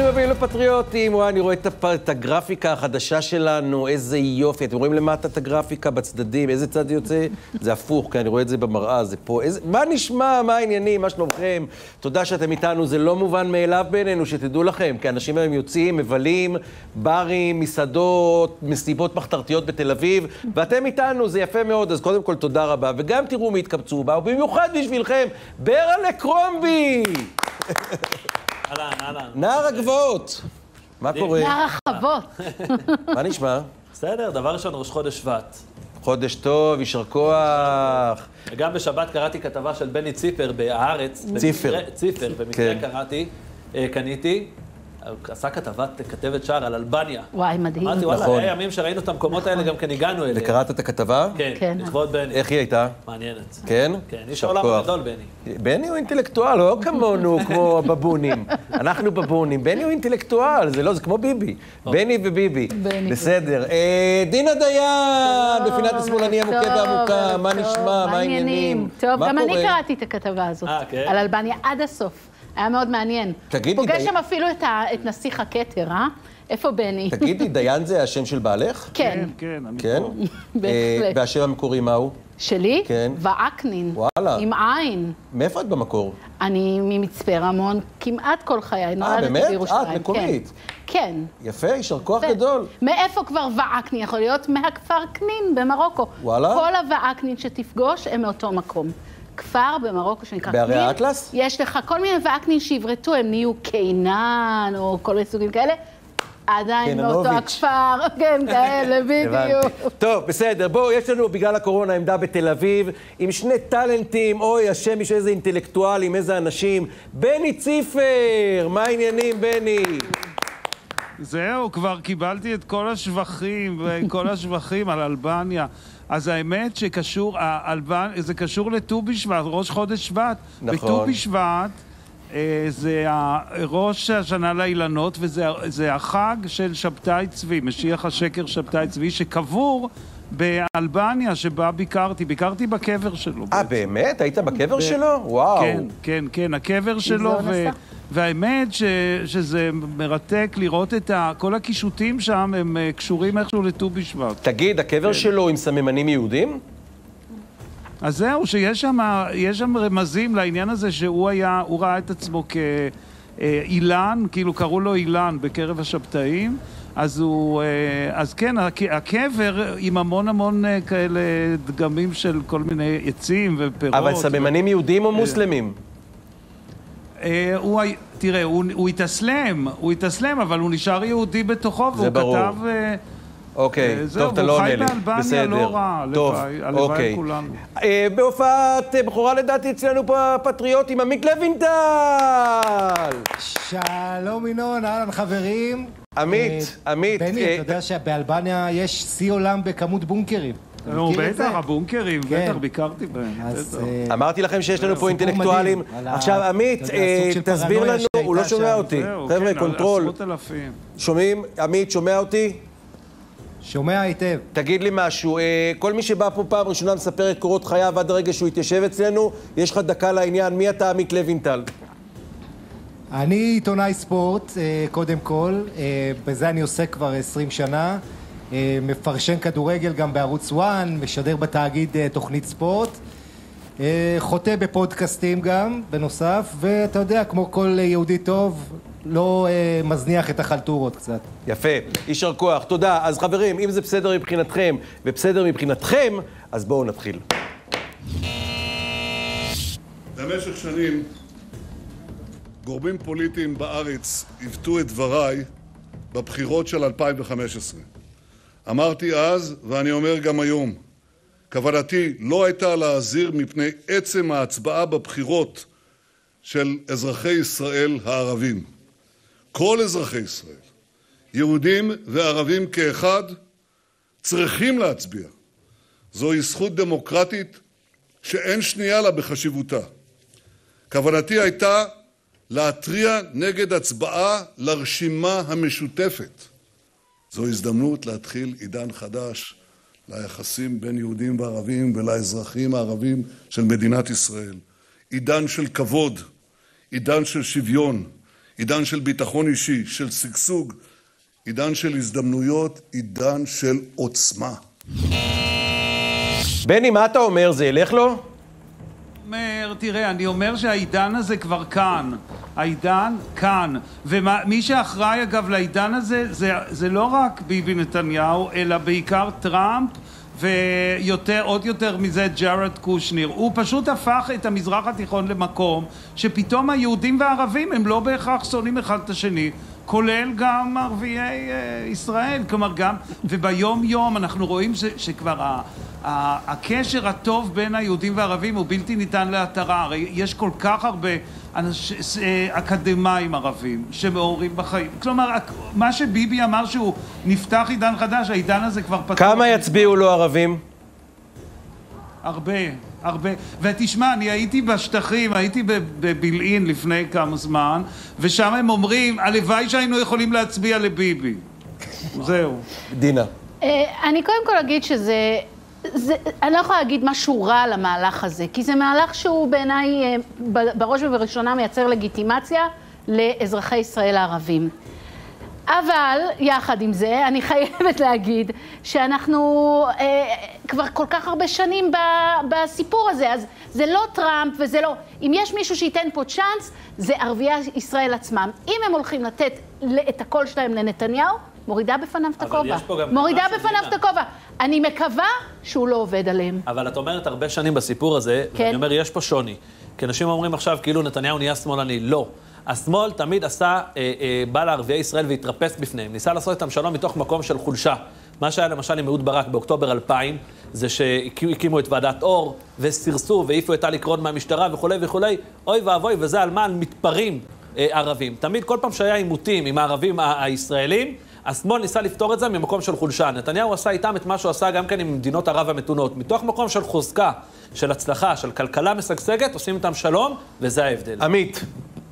ברוכים הבאים לפטריוטים. וואי, אני רואה את הגרפיקה החדשה שלנו, איזה יופי. אתם רואים למטה את הגרפיקה בצדדים, איזה צד יוצא? זה הפוך, כי אני רואה את זה במראה, זה פה. מה נשמע, מה העניינים, מה שלומכם? תודה שאתם איתנו, זה לא מובן מאליו בינינו, שתדעו לכם, כי אנשים היום יוצאים, מבלים, ברים, מסעדות, מסיבות מחתרתיות בתל אביב, ואתם איתנו, זה יפה מאוד, אז קודם כל תודה רבה, וגם תראו מי התקבצו בה, ובמיוחד בשבילכם, ברלה קרומבי! נער הגבעות. מה קורה? נער החוות. מה נשמע? בסדר, דבר ראשון, ראש חודש שבט. חודש טוב, יישר כוח. וגם בשבת קראתי כתבה של בני ציפר בהארץ. ציפר, במקרה קניתי. עשה כתבת שער על אלבניה. וואי, מדהים. אמרתי, וואלה, היה ימים שראינו את המקומות האלה, גם כן הגענו אליהם. וקראת את הכתבה? כן, לכבוד בני. איך היא הייתה? מעניינת. כן? כן, איש העולם הגדול, בני. בני הוא אינטלקטואל, לא כמונו, כמו בבונים. אנחנו בבונים. בני הוא אינטלקטואל, זה לא, זה כמו ביבי. בני וביבי. בסדר. דינה דיין, בפינת השמאלני המוכה והעמוקה. מה נשמע? מה העניינים? טוב, גם אני קראתי את הכתבה הזאת. על אלבניה עד הסוף. היה מאוד מעניין. פוגש שם אפילו את נסיך הכתר, אה? איפה בני? תגידי, דיין זה השם של בעלך? כן. כן, כן? בהחלט. והשם המקורי מהו? שלי? כן. ועקנין. וואלה. עם עין. מאיפה את במקור? אני ממצפה רמון, כמעט כל חיי. באמת? את מקורית? כן. יפה, יישר כוח גדול. מאיפה כבר ועקנין? יכול להיות מהכפר קנין במרוקו. וואלה? כל הוועקנין שתפגוש הם מאותו מקום. כפר במרוקו שנקרא קנין. בערי האטלס? יש לך כל מיני ועקנין שיברטו, הם נהיו קינן או כל מיני סוגים כאלה. עדיין מאותו הכפר, כן, כאלה, בדיוק. טוב, בסדר, בואו, יש לנו בגלל הקורונה עמדה בתל אביב, עם שני טלנטים, אוי, השם, יש איזה אינטלקטואלים, איזה אנשים. בני ציפר, מה העניינים, בני? זהו, כבר קיבלתי את כל השבחים על אלבניה. אז האמת שקשור, זה קשור לט"ו בשבט, ראש חודש שבט. נכון. בט"ו בשבט זה ראש השנה לאילנות, וזה החג של שבתאי צבי, משיח השקר שבתאי צבי, שקבור באלבניה, שבה ביקרתי בקבר שלו. באמת? היית בקבר שלו? וואו. כן, הקבר שלו, והאמת שזה מרתק לראות את כל הקישוטים שם, הם קשורים איכשהו לט"ו בשבט. תגיד, הקבר שלו עם סממנים יהודים? אז זהו, שיש שם רמזים לעניין הזה שהוא ראה את עצמו כאילן, כאילו קראו לו אילן בקרב השבתאים, אז כן, הקבר עם המון כאלה דגמים של כל מיני עצים ופירות. אבל סממנים יהודים או מוסלמים? תראה, הוא התאסלם, אבל הוא נשאר יהודי בתוכו, והוא כתב... אוקיי, טוב, אתה לא עונה לי. הוא חי באלבניה לא רע, הלוואי כולנו. בהופעת בכורה לדעתי אצלנו פה הפטריוטים, עמית לוינטל! שלום ינון, אהלן חברים. עמית. בני, אתה יודע שבאלבניה יש שיא עולם בכמות בונקרים. בטח, הבונקרים, בטח, ביקרתי בהם. אמרתי לכם שיש לנו פה אינטלקטואלים. עכשיו, עמית, תסביר לנו, הוא לא שומע אותי. חבר'ה, קונטרול. שומעים? עמית, שומע אותי? שומע היטב. תגיד לי משהו, כל מי שבא פה פעם ראשונה מספר את קורות חייו עד הרגע שהוא יתיישב אצלנו, יש לך דקה לעניין, מי אתה עמית לוינטל? אני עיתונאי ספורט, קודם כל, בזה אני עוסק כבר 20 שנה, מפרשן כדורגל גם בערוץ 1, משדר בתאגיד תוכנית ספורט, חוטא בפודקאסטים גם, בנוסף, ואתה יודע, כמו כל יהודי טוב, לא מזניח את החלטורות קצת. יפה, יישר כוח, תודה. אז חברים, אם זה בסדר מבחינתכם ובסדר מבחינתכם, אז בואו נתחיל. במשך שנים, גורמים פוליטיים בארץ עיוותו את דבריי בבחירות של 2015. אמרתי אז, ואני אומר גם היום, כוונתי לא הייתה להזהיר מפני עצם ההצבעה בבחירות של אזרחי ישראל הערבים. כל אזרחי ישראל, יהודים וערבים כאחד, צריכים להצביע. זוהי זכות דמוקרטית שאין שנייה לה בחשיבותה. כוונתי הייתה להתריע נגד הצבעה לרשימה המשותפת. זו הזדמנות להתחיל עידן חדש ליחסים בין יהודים וערבים ולאזרחים הערבים של מדינת ישראל. עידן של כבוד, עידן של שוויון, עידן של ביטחון אישי, של שגשוג, עידן של הזדמנויות, עידן של עוצמה. בני, מה אתה אומר? זה ילך לו? תראה, אני אומר שהעידן הזה כבר כאן. העידן כאן. ומי שאחראי אגב לעידן הזה, זה לא רק ביבי נתניהו, אלא בעיקר טראמפ, ועוד יותר מזה ג'ארד קושניר. הוא פשוט הפך את המזרח התיכון למקום שפתאום היהודים והערבים הם לא בהכרח שונאים אחד את השני, כולל גם ערביי ישראל. כלומר גם, וביום יום אנחנו רואים שכבר הקשר הטוב בין היהודים והערבים הוא בלתי ניתן להתרה. הרי יש כל כך הרבה אקדמיים ערבים שמעורים בחיים. כלומר, מה שביבי אמר שהוא נפתח עידן חדש, העידן הזה כבר פתוח. כמה יצביעו לו ערבים? הרבה. ותשמע, אני הייתי בשטחים, הייתי בבילעין לפני כמה זמן, ושם הם אומרים, הלוואי שהיינו יכולים להצביע לביבי. זהו. דינה. אני קודם כל אגיד שזה... אני לא יכולה להגיד משהו רע על המהלך הזה, כי זה מהלך שהוא בעיניי בראש ובראשונה מייצר לגיטימציה לאזרחי ישראל הערבים. אבל יחד עם זה אני חייבת להגיד שאנחנו כבר כל כך הרבה שנים בסיפור הזה, אז זה לא טראמפ וזה לא... אם יש מישהו שייתן פה צ'אנס, זה ערביי ישראל עצמם. אם הם הולכים לתת את הקול שלהם לנתניהו, מורידה בפניו את הכובע. מורידה בפניו את הכובע. אני מקווה שהוא לא עובד עליהם. אבל את אומרת הרבה שנים בסיפור הזה, כן. ואני אומר, יש פה שוני. כי אנשים אומרים עכשיו, כאילו נתניהו נהיה שמאלני. לא. השמאל תמיד בא לערביי ישראל והתרפס בפניהם. ניסה לעשות איתם שלום מתוך מקום של חולשה. מה שהיה למשל עם אהוד ברק באוקטובר 2000, זה שהקימו את ועדת אור, וסירסו והעיפו את אלי קרון מהמשטרה וכו' וכו'. אוי ואבוי, וזה על מה? על מתפרעים ערבים. תמיד כל פעם שהיה עימותים עם הערבים הישראלים, השמאל ניסה לפתור את זה ממקום של חולשה. נתניהו עשה איתם את מה שהוא עשה גם כן עם מדינות ערב המתונות. מתוך מקום של חוזקה, של הצלחה, של כלכלה משגשגת, עושים איתם שלום, וזה ההבדל. עמית.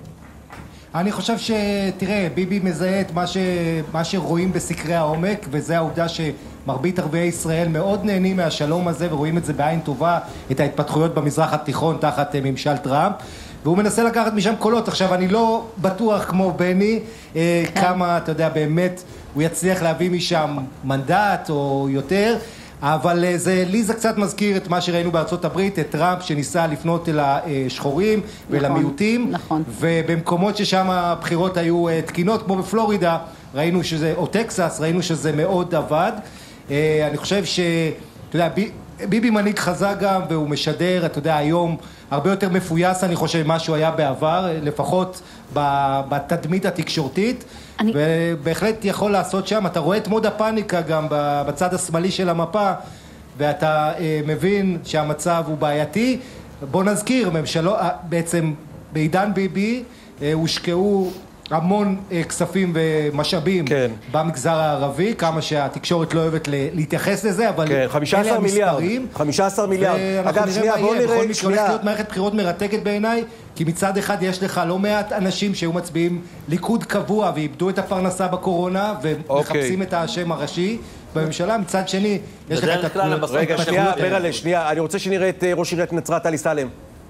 אני חושב תראה, ביבי מזהה את מה שרואים בסקרי העומק, וזה העובדה שמרבית ערביי ישראל מאוד נהנים מהשלום הזה, ורואים את זה בעין טובה, את ההתפתחויות במזרח התיכון תחת ממשל טראמפ. והוא מנסה לקחת משם קולות. עכשיו, אני לא בטוח כמו בני, כמה, אתה יודע, באמת הוא יצליח להביא משם מנדט או יותר, אבל לי זה קצת מזכיר את מה שראינו בארצות הברית, את טראמפ שניסה לפנות אל השחורים ואל המיעוטים, ובמקומות ששם הבחירות היו תקינות, כמו בפלורידה, ראינו שזה, או טקסס, ראינו שזה מאוד עבד. אני חושב אתה יודע, ביבי מנהיג חזק גם, והוא משדר, אתה יודע, היום הרבה יותר מפויס, אני חושב, מה שהוא היה בעבר, לפחות בתדמית התקשורתית, ובהחלט יכול לעשות שם. אתה רואה את מוד הפאניקה גם בצד השמאלי של המפה, ואתה מבין שהמצב הוא בעייתי. בוא נזכיר, בעצם בעידן ביבי הושקעו המון כספים ומשאבים במגזר הערבי, כמה שהתקשורת לא אוהבת להתייחס לזה, אבל כן, 15 מיליארד. 15 מיליארד. אגב, שנייה, בוא נראה, בכל מקרה הולכת להיות מערכת בחירות מרתקת בעיניי, כי מצד אחד יש לך לא מעט אנשים שהיו מצביעים ליכוד קבוע ואיבדו את הפרנסה בקורונה ומחפשים את השם הראשי בממשלה. מצד שני, יש לך את רגע, שנייה, ברלה, שנייה, אני רוצה שנראה את ראש עיריית נצרת עלי סלם.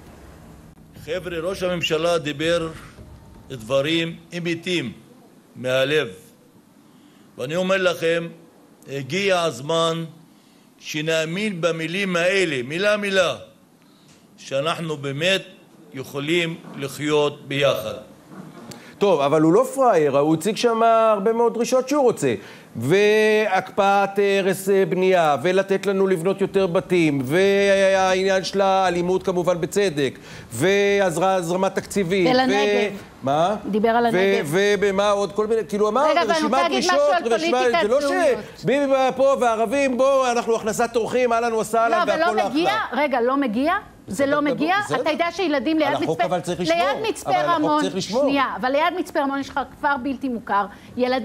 חבר'ה, ראש הממשלה דיבר דברים אמיתיים מהלב, ואני אומר לכם, הגיע הזמן שנאמין במילים האלה, מילה מילה, שאנחנו באמת יכולים לחיות ביחד. טוב, אבל הוא לא פראייר, הוא הציג שם הרבה מאוד דרישות שהוא רוצה. והקפאת הרס בנייה, ולתת לנו לבנות יותר בתים, והעניין של האלימות כמובן בצדק, והזרמת תקציבים. ולנגב. מה? דיבר על הנגב. ומה עוד כל מיני, כאילו אמר, רשימת דרישות, זה לא שביבי פה והערבים, בוא, אנחנו הכנסת אורחים, אהלן וסהלן, והכל אחלה. רגע, לא מגיע? זה לא מגיע? אתה יודע שילדים ליד מצפה רמון, שנייה, אבל ליד מצפה רמון יש לך כפר בלתי מוכר, ילדים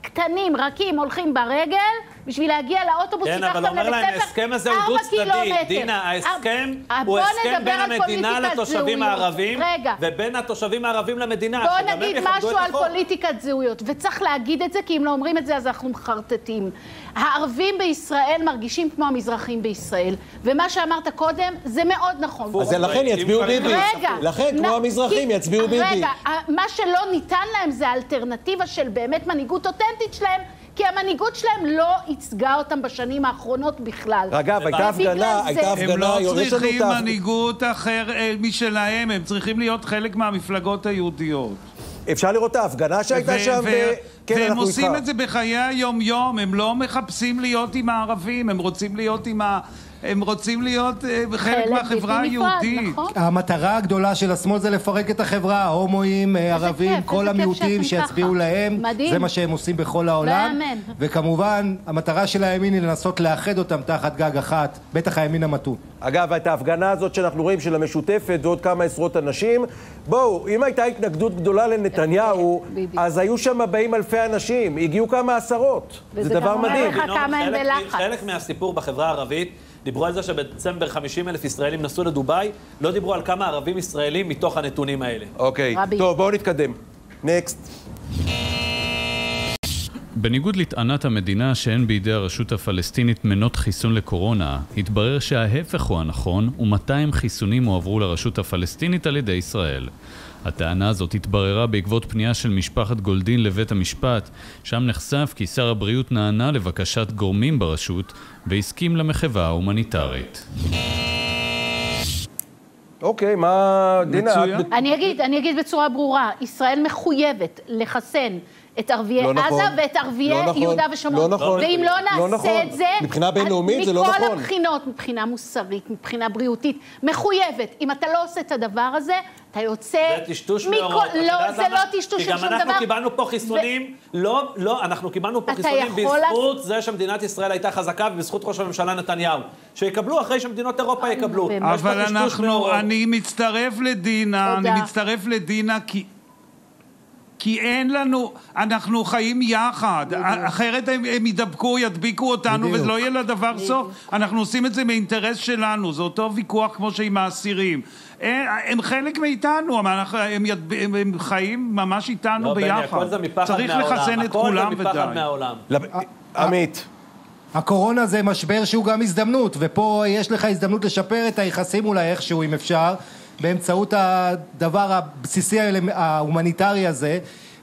קטנים, רכים, הולכים ברגל, בשביל להגיע לאוטובוס, כן, אבל אומר להם, ההסכם הזה הוא דו-צדדי. דינה, ההסכם הוא הסכם בין המדינה לתושבים הערבים, ובין התושבים הערבים למדינה. בוא נגיד משהו על פוליטיקת זהויות, וצריך להגיד את זה, כי אם לא אומרים את זה, אז אנחנו מחרטטים. הערבים בישראל מרגישים כמו המזרחים בישראל, ומה שאמרת קודם, זה מאוד נכון. אז לכן יצביעו ביבי. לכן, כמו המזרחים, יצביעו ביבי. רגע, מה שלא ניתן להם זה האלטרנטיבה של באמת מנהיגות אותנטית שלהם, כי המנהיגות שלהם לא ייצגה אותם בשנים האחרונות בכלל. אגב, הייתה הפגנה, הם לא צריכים מנהיגות אחר משלהם, הם צריכים להיות חלק מהמפלגות היהודיות. אפשר לראות את ההפגנה שהייתה שם, והם עושים את זה בחיי היום-יום, הם לא מחפשים להיות עם הערבים, הם רוצים להיות חלק מהחברה היהודית. המטרה הגדולה של השמאל זה לפרק את החברה, הומואים, ערבים, כל המיעוטים שיצביעו להם, זה מה שהם עושים בכל העולם. וכמובן, המטרה של הימין היא לנסות לאחד אותם תחת גג אחת, בטח הימין המתון. אגב, את ההפגנה הזאת שאנחנו רואים של המשותפת ועוד כמה עשרות אנשים, בואו, אם הייתה התנגדות גדולה לנתניהו, אז היו שם באים אלפי אנשים, הגיעו כמה עשרות. זה דבר מדהים. חלק מהסיפור בחברה הערבית, דיברו על זה שבדצמבר 50,000 ישראלים נסעו לדוביי, לא דיברו על כמה ערבים ישראלים מתוך הנתונים האלה. אוקיי, טוב, בואו נתקדם. נקסט. בניגוד לטענת המדינה שאין בידי הרשות הפלסטינית מנות חיסון לקורונה, התברר שההפך הוא הנכון, ו200 חיסונים הועברו לרשות הפלסטינית על ידי ישראל. הטענה הזאת התבררה בעקבות פנייה של משפחת גולדין לבית המשפט, שם נחשף כי שר הבריאות נענה לבקשת גורמים ברשות והסכים למחווה ההומניטרית. אוקיי, מה דינה? אני אגיד בצורה ברורה, ישראל מחויבת לחסן את ערביי עזה ואת ערביי יהודה ושומרון. ואם לא נעשה את זה, מבחינה בינלאומית זה לא נכון. מכל הבחינות, מבחינה מוסרית, מבחינה בריאותית, מחויבת. אם אתה לא עושה את הדבר הזה, אתה יוצא... זה טשטוש מאורות. לא, זה לא טשטוש של שום דבר. כי גם אנחנו קיבלנו פה חיסונים, לא, אנחנו קיבלנו פה חיסונים בזכות זה שמדינת ישראל הייתה חזקה ובזכות ראש הממשלה נתניהו. שיקבלו אחרי שמדינות אירופה יקבלו. אבל אני מצטרף לדינה, כי אין לנו, אנחנו חיים יחד, אחרת הם ידביקו אותנו וזה לא יהיה לדבר סוף. אנחנו עושים את זה מאינטרס שלנו, זה אותו ויכוח כמו שעם האסירים. הם חלק מאיתנו, הם חיים ממש איתנו ביחד. צריך לחסן את כולם ודי. עמית. הקורונה זה משבר שהוא גם הזדמנות, ופה יש לך הזדמנות לשפר את היחסים אולי איכשהו אם אפשר, באמצעות הדבר הבסיסי ההומניטרי הזה,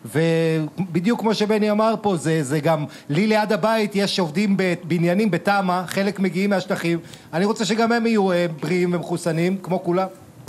ובדיוק כמו שבני אמר פה, זה גם, לי ליד הבית יש עובדים בבניינים בתמה, חלק מגיעים מהשטחים, אני רוצה שגם הם יהיו בריאים ומחוסנים, כמו כולם.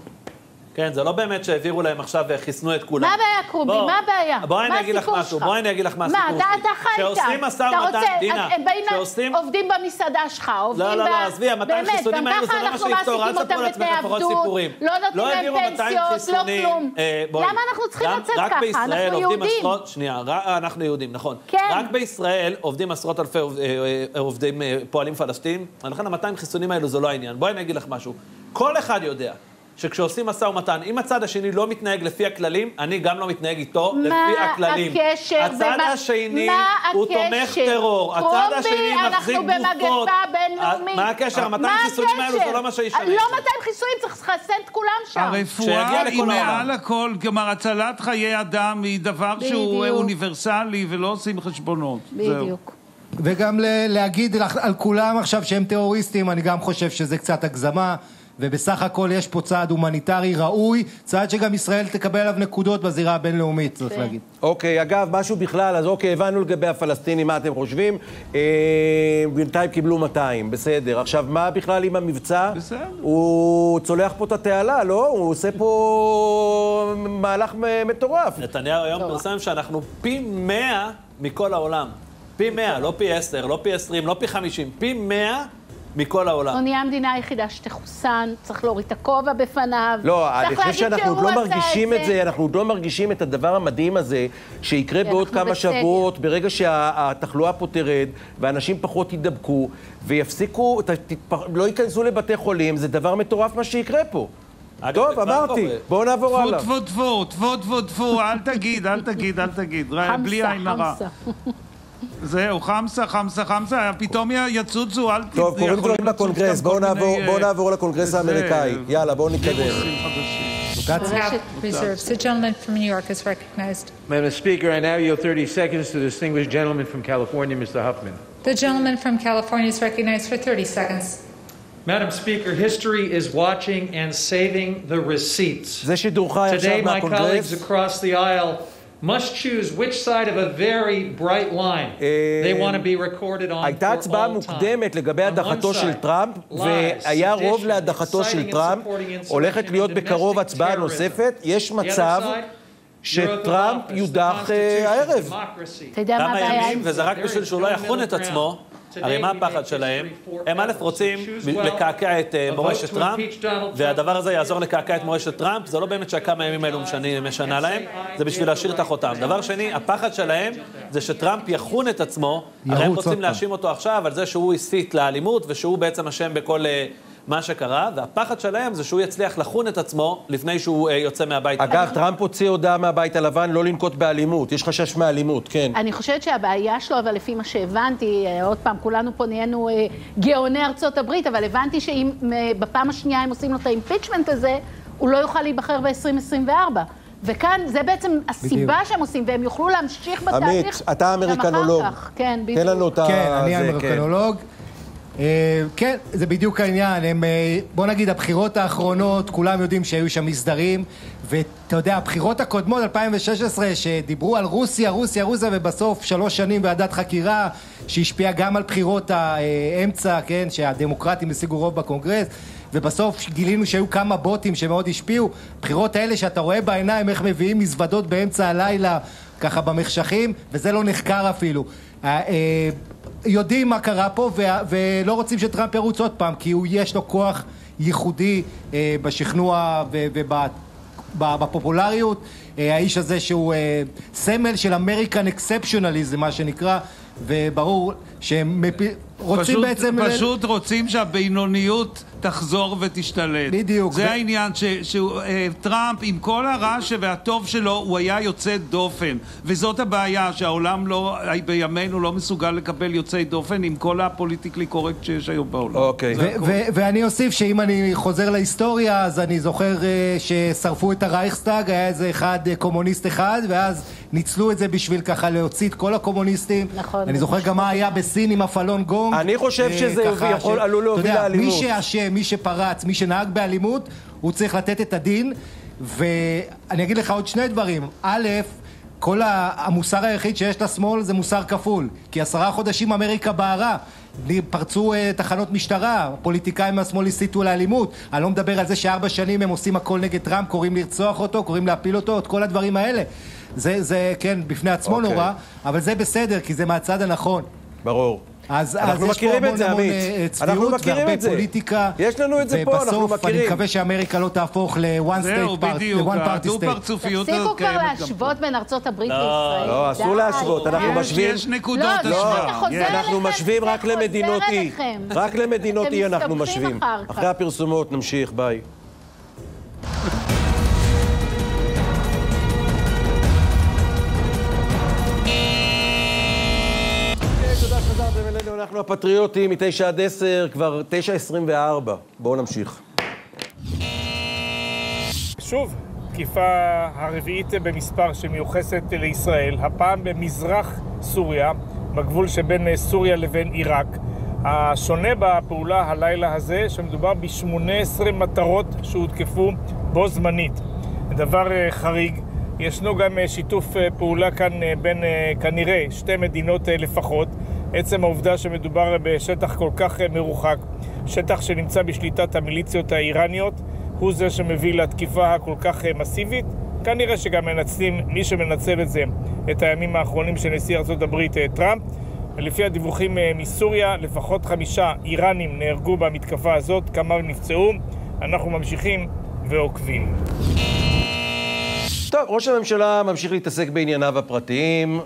כן, זה לא באמת שהעבירו להם עכשיו וחיסנו את כולם. מה הבעיה, קרובי? מה הבעיה? בואי אני אגיד לך משהו, מה הסיפור שלי. אתה חיית. שעושים משא ומתן, דינה. הם באים, עובדים במסעדה שלך, עובדים לא, עזבי, 200 חיסונים האלו זה לא מה שיפתור, אל תספרו לעצמך פחות סיפורים. לא נותנים להם פנסיות, לא כלום. למה אנחנו צריכים לצאת ככה? אנחנו יהודים. שנייה, אנחנו יהודים, נכון. רק בישראל עובדים עשרות אלפי עובדים פועלים פלסטינים, לכן 200 חיסונים האלו זה לא העניין. בואי אני אגיד לך משהו. כל אחד יודע שכשעושים משא ומתן, אם הצד השני לא מתנהג לפי הכללים, אני גם לא מתנהג איתו לפי הכללים. מה הקשר? הצד השני הוא תומך טרור. הצד השני מחזיק גופות. אנחנו במגפה בינלאומית. מה הקשר? 200 חיסונים האלו זה לא מה שישנה. לא 200 חיסונים, צריך לחסן את כולם שם. הרפואה היא מעל הכל, כלומר, הצלת חיי אדם היא דבר שהוא אוניברסלי ולא עושים חשבונות. בדיוק. וגם להגיד על כולם עכשיו שהם טרוריסטים, אני גם חושב שזה קצת הגזמה. ובסך הכל יש פה צעד הומניטרי ראוי, צעד שגם ישראל תקבל עליו נקודות בזירה הבינלאומית, צריך להגיד. אוקיי, אגב, משהו בכלל, אז אוקיי, הבנו לגבי הפלסטינים, מה אתם חושבים? בינתיים קיבלו 200, בסדר. עכשיו, מה בכלל עם המבצע? בסדר. הוא צולח פה את התעלה, לא? הוא עושה פה מהלך מטורף. נתניהו היום פרסם שאנחנו פי 100 מכל העולם. פי 100, לא פי 10, לא פי 20, לא פי 50, פי 100 מכל העולם. זו נהיה המדינה היחידה שתחוסן, צריך להוריד את הכובע בפניו. לא, אני חושב שאנחנו עוד לא מרגישים את זה, אנחנו עוד לא מרגישים את הדבר המדהים הזה, שיקרה בעוד כמה שבועות, ברגע שהתחלואה פה תרד, ואנשים פחות ידבקו, ויפסיקו, לא ייכנסו לבתי חולים, זה דבר מטורף מה שיקרה פה. טוב, אמרתי, בואו נעבור הלאה. טפו, אל תגיד, בלי עין הרע. זהו, חמסה, פתאום יצוצו, אל תדעי. טוב, קוראים דברים בקונגרס, בואו נעבור לקונגרס האמריקאי. יאללה, בואו נתקדם. The gentleman from New York is recognized. Madam Speaker, I now yield 30 seconds to the distinguished gentleman from California, Mr. Huffman. The gentleman from California is recognized for 30 seconds. Madam Speaker, history is watching and saving the receipts. זה שידור חי עכשיו Today, my מהקונגרס. colleagues across the aisle must choose which side of a very bright line they want to be recorded on הייתה for הצבעה all time. מוקדמת לגבי הדחתו של טראמפ, והיה רוב להדחתו של טראמפ. הולכת להיות בקרוב הצבעה נוספת. יש מצב שטראמפ יודח הערב. אתה יודע מה הבעיה? וזה רק בשביל שהוא לא יכון את עצמו. הרי מה הפחד שלהם? הם א' רוצים לקעקע את מורשת טראמפ, והדבר הזה יעזור לקעקע את מורשת טראמפ. זה לא באמת שהכמה ימים האלו משנה להם, זה בשביל להשאיר את החותם. דבר שני, הפחד שלהם זה שטראמפ יכון את עצמו, הרי הם רוצים להאשים אותו עכשיו על זה שהוא הסית לאלימות, ושהוא בעצם אשם בכל מה שקרה, והפחד שלהם זה שהוא יצליח לחון את עצמו לפני שהוא יוצא מהבית. אגב, טראמפ הוציא הודעה מהבית הלבן לא לנקוט באלימות. יש חשש מאלימות, כן. אני חושבת שהבעיה שלו, אבל לפי מה שהבנתי, עוד פעם, כולנו פה נהיינו גאוני ארצות הברית, אבל הבנתי שאם בפעם השנייה הם עושים לו את האימפיצ'מנט הזה, הוא לא יוכל להיבחר ב-2024. וכאן זה בעצם הסיבה שהם עושים, והם יוכלו להמשיך בתהליך. עמית, אתה אמריקנולוג. כן, בדיוק. תן לנו את ה... כן, אני אמריקנולוג. כן, זה בדיוק העניין. בוא נגיד, הבחירות האחרונות, כולם יודעים שהיו שם מסדרים, ואתה יודע, הבחירות הקודמות, 2016, שדיברו על רוסיה, ובסוף 3 שנים ועדת חקירה, שהשפיעה גם על בחירות האמצע, כן, שהדמוקרטים השיגו רוב בקונגרס, ובסוף גילינו שהיו כמה בוטים שמאוד השפיעו. בחירות האלה שאתה רואה בעיניים איך מביאים מזוודות באמצע הלילה, ככה במחשכים, וזה לא נחקר אפילו. יודעים מה קרה פה, ולא רוצים שטראמפ ירוץ עוד פעם, כי יש לו כוח ייחודי בשכנוע ובפופולריות. האיש הזה שהוא סמל של אמריקן אקספשיונליזם, מה שנקרא, וברור שהם רוצים בעצם... פשוט רוצים שהבינוניות תחזור ותשתלט. בדיוק. זה העניין שטראמפ, עם כל הרעש והטוב שלו, הוא היה יוצא דופן. וזאת הבעיה, שהעולם לא, בימינו לא מסוגל לקבל יוצאי דופן עם כל הפוליטיקלי קורקט שיש היום בעולם. אוקיי. ואני אוסיף שאם אני חוזר להיסטוריה, אז אני זוכר ששרפו את הרייכסטאג, היה איזה קומוניסט אחד, ואז ניצלו את זה בשביל ככה להוציא את כל הקומוניסטים. נכון. אני זוכר גם מה היה בסין עם הפלון גונג. אני חושב שזה עלול להוביל לאלימות. מי שאשם, מי שפרץ, מי שנהג באלימות, הוא צריך לתת את הדין. ואני אגיד לך עוד 2 דברים. א', כל המוסר היחיד שיש לשמאל זה מוסר כפול. כי 10 חודשים אמריקה בערה. פרצו תחנות משטרה, פוליטיקאים מהשמאל הסיתו לאלימות. אני לא מדבר על זה ש4 שנים הם עושים הכל נגד טראמפ, קוראים לרצוח אותו, קוראים להפיל אותו, את כל הדברים האלה. זה כן, בפני עצמו נורא, אבל זה בסדר, כי זה מהצד הנכון. ברור. אז יש פה המון צביעות והרבה פוליטיקה. יש לנו את זה פה, אנחנו מכירים. ובסוף אני מקווה שאמריקה לא תהפוך ל-one party state. תפסיקו כבר להשוות בין ארצות הברית לישראל. לא, אסור להשוות, אנחנו משווים... יש נקודות השוואה. אנחנו משווים רק למדינות אי. רק למדינות אי אנחנו משווים. אחרי הפרסומות נמשיך, ביי. אנחנו הפטריוטים מ-9 עד 10, כבר 9:24. בואו נמשיך. שוב, תקיפה הרביעית במספר שמיוחסת לישראל, הפעם במזרח סוריה, בגבול שבין סוריה לבין עיראק. השונה בפעולה הלילה הזה, שמדובר ב-18 מטרות שהותקפו בו זמנית. דבר חריג, ישנו גם שיתוף פעולה כאן בין כנראה 2 מדינות לפחות. עצם העובדה שמדובר בשטח כל כך מרוחק, שטח שנמצא בשליטת המיליציות האיראניות, הוא זה שמביא לתקיפה הכל כך מסיבית. כנראה שגם מנצלים, מי שמנצל את זה, את הימים האחרונים של נשיא ארצות הברית טראמפ. ולפי הדיווחים מסוריה, לפחות 5 איראנים נהרגו במתקפה הזאת, כמה נפצעו. אנחנו ממשיכים ועוקבים. טוב, ראש הממשלה ממשיך להתעסק בענייניו הפרטיים.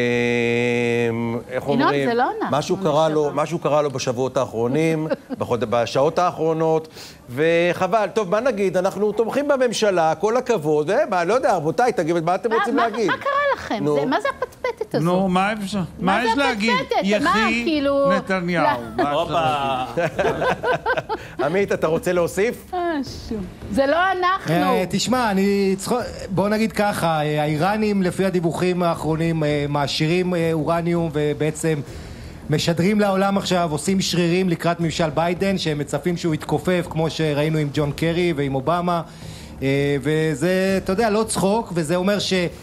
איך אומרים? זה לא עונה. משהו קרה לו בשבועות האחרונים, בשעות האחרונות, וחבל. טוב, מה נגיד? אנחנו תומכים בממשלה, כל הכבוד, לא יודע, רבותיי, תגידו, מה אתם רוצים להגיד? מה קרה לכם? מה זה הפטפטת הזאת? הפטפטת הזאת? נו, מה אפשר? מה יש להגיד? יחי נתניהו. עמית, אתה רוצה להוסיף? זה לא אנחנו. תשמע, בוא נגיד ככה, האיראנים לפי הדיווחים האחרונים מעשירים אורניום ובעצם משדרים לעולם עכשיו, עושים שרירים לקראת ממשל ביידן שהם מצפים שהוא יתכופף כמו שראינו עם ג'ון קרי ועם אובמה, וזה, אתה יודע, לא צחוק, וזה אומר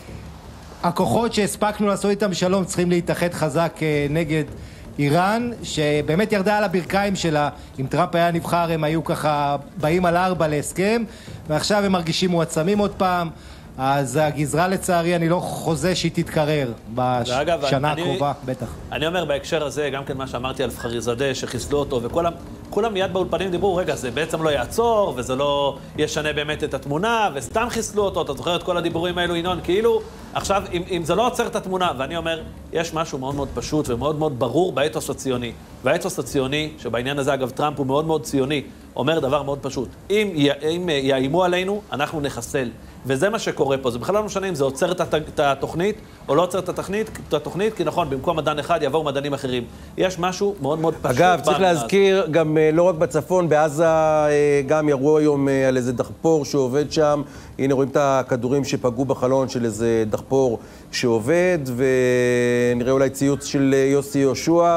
שהכוחות שהספקנו לעשות איתם שלום צריכים להתאחד חזק נגד איראן, שבאמת ירדה על הברכיים שלה. אם טראמפ היה נבחר הם היו ככה באים על 4 להסכם, ועכשיו הם מרגישים מועצמים עוד פעם. אז הגזרה לצערי, אני לא חוזה שהיא תתקרר בשנה הקרובה, בטח. אני אומר בהקשר הזה, גם כן מה שאמרתי על פחריזאדה, שחיסלו אותו, וכולם מיד באולפנים דיברו, רגע, זה בעצם לא יעצור, וזה לא ישנה באמת את התמונה, וסתם חיסלו אותו, אתה זוכר את כל הדיבורים האלו, ינון, כאילו, עכשיו, אם זה לא עוצר את התמונה, ואני אומר, יש משהו מאוד מאוד פשוט ומאוד מאוד ברור באתוס הציוני. והאתוס הציוני, שבעניין הזה, אגב, טראמפ הוא מאוד מאוד ציוני, אומר דבר מאוד פשוט. אם יאיימו עלינו, אנחנו נחסל. וזה מה שקורה פה. זה בכלל לא משנה אם זה עוצר את התוכנית או לא עוצר את התוכנית, כי נכון, במקום מדען אחד יבואו מדענים אחרים. יש משהו מאוד מאוד פשוט. אגב, צריך להזכיר, גם לא רק בצפון, בעזה גם יראו היום על איזה דחפור שעובד שם. הנה רואים את הכדורים שפגעו בחלון של איזה דחפור שעובד, ונראה אולי ציוץ של יוסי יהושע.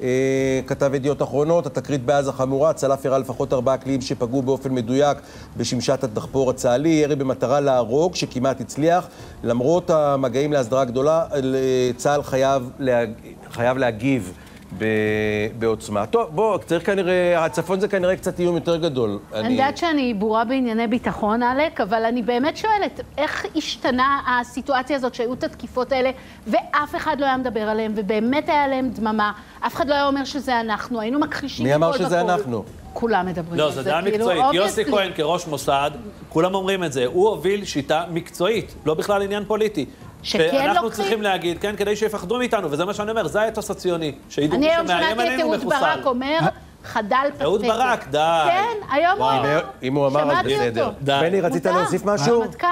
כתב ידיעות אחרונות, התקרית בעזה חמורה, צלף ירה לפחות 4 קליעים שפגעו באופן מדויק בשמשת הדחפור הצה"לי, ירי במטרה להרוג שכמעט הצליח, למרות המגעים להסדרה גדולה, צה"ל חייב להגיב בעוצמה. טוב, בוא, צריך כנראה, הצפון זה כנראה קצת איום יותר גדול. אני יודעת שאני בורה בענייני ביטחון, אלק, אבל אני באמת שואלת, איך השתנה הסיטואציה הזאת שהיו את התקיפות האלה, ואף אחד לא היה מדבר עליהם, ובאמת היה עליהם דממה, אף אחד לא היה אומר שזה אנחנו, היינו מכחישים מי אמר שזה אנחנו? כולם מדברים לא, על זה. זה דעה מקצועית. יוסי כהן כראש מוסד, כולם אומרים את זה, הוא הוביל שיטה מקצועית, לא בכלל עניין פוליטי. ואנחנו צריכים להגיד, כן, כדי שיפחדו מאיתנו, וזה מה שאני אומר, זה האתוס הציוני. אני היום שמעתי את אהוד ברק אומר, חדל פטפטת. אהוד ברק, די. כן, היום הוא אומר. אם הוא אמר, אז בסדר. בני, רצית להוסיף משהו? רמטכ"ל.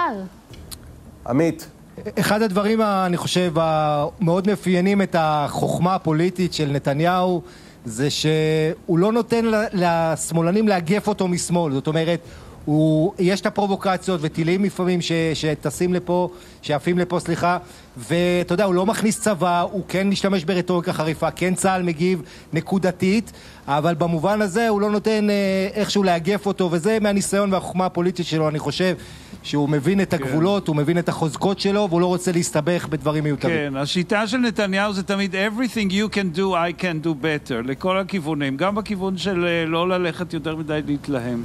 עמית. אחד הדברים, אני חושב, מאוד מפיינים את החוכמה הפוליטית של נתניהו, זה שהוא לא נותן לשמאלנים להגף אותו משמאל. זאת אומרת, יש את הפרובוקציות וטילים לפעמים שטסים לפה, שעפים לפה, סליחה, ואתה יודע, הוא לא מכניס צבא, הוא כן משתמש ברטוריקה חריפה, כן צה"ל מגיב נקודתית, אבל במובן הזה הוא לא נותן איכשהו להגף אותו, וזה מהניסיון והחוכמה הפוליטית שלו, אני חושב שהוא מבין את הגבולות, הוא מבין את החוזקות שלו, והוא לא רוצה להסתבך בדברים מיותרים. כן, השיטה של נתניהו זה תמיד everything you can do, I can do better, לכל הכיוונים, גם בכיוון של לא ללכת יותר מדי להתלהם.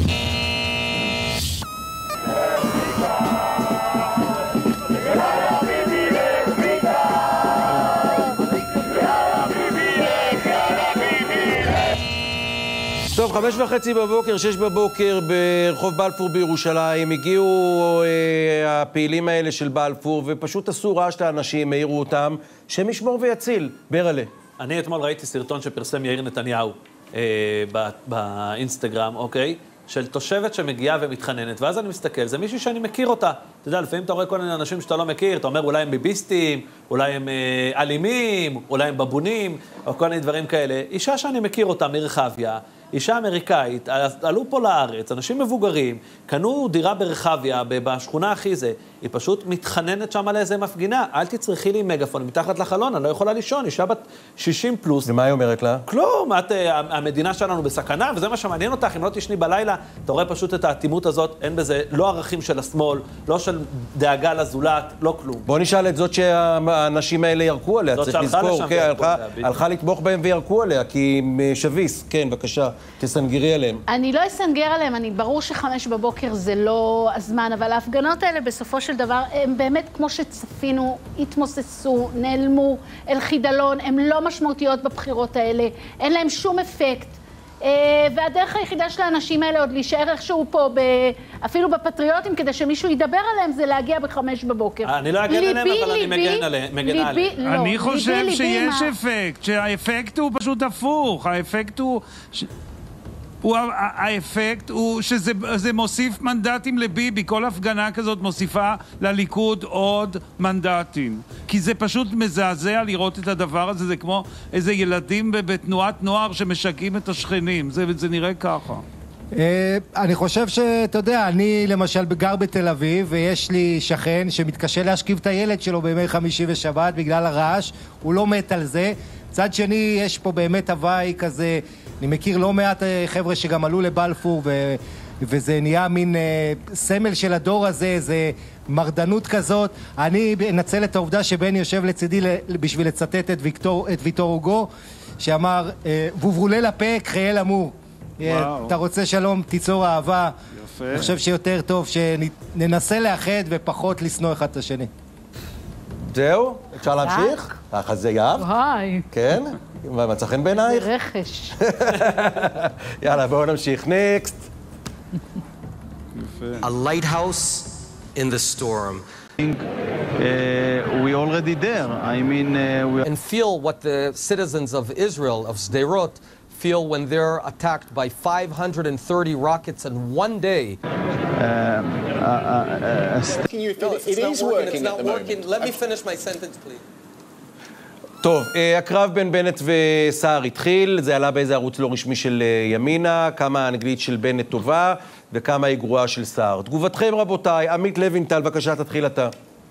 טוב, 5:30 בבוקר, 6 בבוקר ברחוב בלפור בירושלים, הגיעו הפעילים האלה של בלפור ופשוט עשו רעש לאנשים, העירו אותם, שם ישמור ויציל. ברלה. אני אתמול ראיתי סרטון שפרסם יאיר נתניהו באינסטגרם, אוקיי? של תושבת שמגיעה ומתחננת, ואז אני מסתכל, זה מישהו שאני מכיר אותה. אתה יודע, לפעמים אתה רואה כל מיני אנשים שאתה לא מכיר, אתה אומר אולי הם ביביסטים, אולי הם אלימים, אולי הם בבונים, או כל מיני דברים כאלה. אישה שאני מכיר אותה מרחביה, אישה אמריקאית, עלו פה לארץ, אנשים מבוגרים, קנו דירה ברחביה, בשכונה הכי זה, היא פשוט מתחננת שם על איזה מפגינה, אל תצריכי לי מגפון מתחת לחלון, אני לא יכולה לישון, אישה בת 60 פלוס. ומה היא אומרת לה? כלום, המדינה שלנו בסכנה, וזה מה שמעניין אותך, אם לא תשני בלילה, אתה רואה פשוט את האטימות הזאת, אין בזה לא ערכים של השמאל, לא של דאגה לזולת, לא כלום. בוא נשאל את זאת שהאנשים האלה ירקו עליה, צריך לזכור, הלכה לתמוך בהם וירקו עליה, כי שביס, כן, בבקשה. תסנגרי עליהם. אני לא אסנגר עליהם, ברור ש5 בבוקר זה לא הזמן, אבל ההפגנות האלה בסופו של דבר, הם באמת כמו שצפינו, התמוססו, נעלמו אל חידלון, הם לא משמעותיות בבחירות האלה, אין להם שום אפקט. והדרך היחידה של האנשים האלה עוד להישאר איכשהו פה, אפילו בפטריוטים, כדי שמישהו ידבר עליהם, זה להגיע ב5 בבוקר. אני לא אגן עליהם, אבל אני מגן עליהם. אני חושב שיש אפקט, שהאפקט הוא פשוט הפוך, האפקט הוא... האפקט הוא שזה מוסיף מנדטים לביבי. כל הפגנה כזאת מוסיפה לליכוד עוד מנדטים. כי זה פשוט מזעזע לראות את הדבר הזה. זה כמו איזה ילדים בתנועת נוער שמשגעים את השכנים. זה נראה ככה. אני חושב שאתה יודע, אני למשל גר בתל אביב ויש לי שכן שמתקשה להשכיב את הילד שלו בימי חמישי ושבת בגלל הרעש. הוא לא מת על זה. צד שני, יש פה באמת הוואי כזה, אני מכיר לא מעט חבר'ה שגם עלו לבלפור וזה נהיה מין סמל של הדור הזה, זה מרדנות כזאת. אני אנצל את העובדה שבני יושב לצידי בשביל לצטט את ויטור הוגו, שאמר, וברולה לפה, קחיאל אמור. אתה רוצה שלום, תיצור אהבה. יפה. אני חושב שיותר טוב שננסה לאחד ופחות לשנוא אחד את השני. זהו? אפשר להמשיך? ככה זה יאב? וואי. כן? מצא חן בעינייך? זה רכש. יאללה, בואו נמשיך. נקסט. A lighthouse in the storm. We already there. I mean, and feel what the citizens of Israel, of Sderot, feel when they're attacked by 530 rockets in one day. It is working. It's not working. Let me finish my sentence, please. טוב, הקרב בין בנט וסער התחיל, זה עלה באיזה ערוץ לא רשמי של ימינה, כמה האנגלית של בנט טובה וכמה היא גרועה של סער. תגובתכם רבותיי, עמית לוינטל, בבקשה תתחיל אתה.